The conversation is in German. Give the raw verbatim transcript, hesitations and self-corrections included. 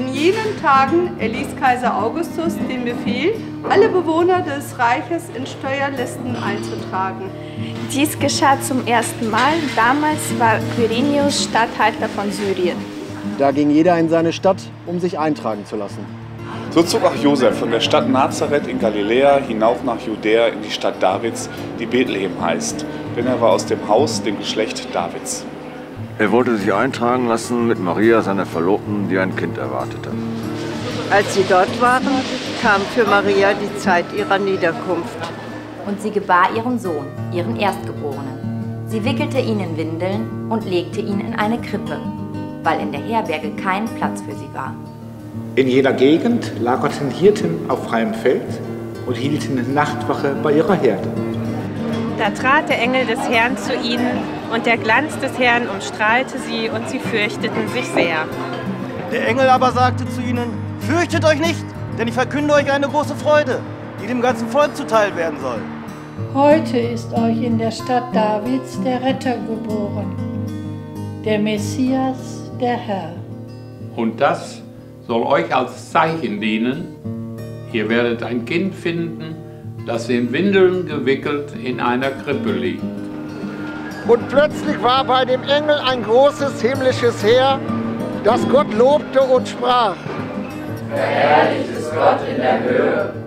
In jenen Tagen erließ Kaiser Augustus den Befehl, alle Bewohner des Reiches in Steuerlisten einzutragen. Dies geschah zum ersten Mal. Damals war Quirinius Statthalter von Syrien. Da ging jeder in seine Stadt, um sich eintragen zu lassen. So zog auch Josef von der Stadt Nazareth in Galiläa hinauf nach Judäa in die Stadt Davids, die Bethlehem heißt, denn er war aus dem Haus, dem Geschlecht Davids. Er wollte sich eintragen lassen mit Maria, seiner Verlobten, die ein Kind erwartete. Als sie dort waren, kam für Maria die Zeit ihrer Niederkunft. Und sie gebar ihren Sohn, ihren Erstgeborenen. Sie wickelte ihn in Windeln und legte ihn in eine Krippe, weil in der Herberge kein Platz für sie war. In jeder Gegend lagerten Hirten auf freiem Feld und hielten Nachtwache bei ihrer Herde. Da trat der Engel des Herrn zu ihnen, und der Glanz des Herrn umstrahlte sie, und sie fürchteten sich sehr. Der Engel aber sagte zu ihnen: Fürchtet euch nicht, denn ich verkünde euch eine große Freude, die dem ganzen Volk zuteil werden soll. Heute ist euch in der Stadt Davids der Retter geboren, der Messias, der Herr. Und das soll euch als Zeichen dienen. Ihr werdet ein Kind finden, das in Windeln gewickelt in einer Krippe liegt. Und plötzlich war bei dem Engel ein großes himmlisches Heer, das Gott lobte und sprach: Verherrlicht ist Gott in der Höhe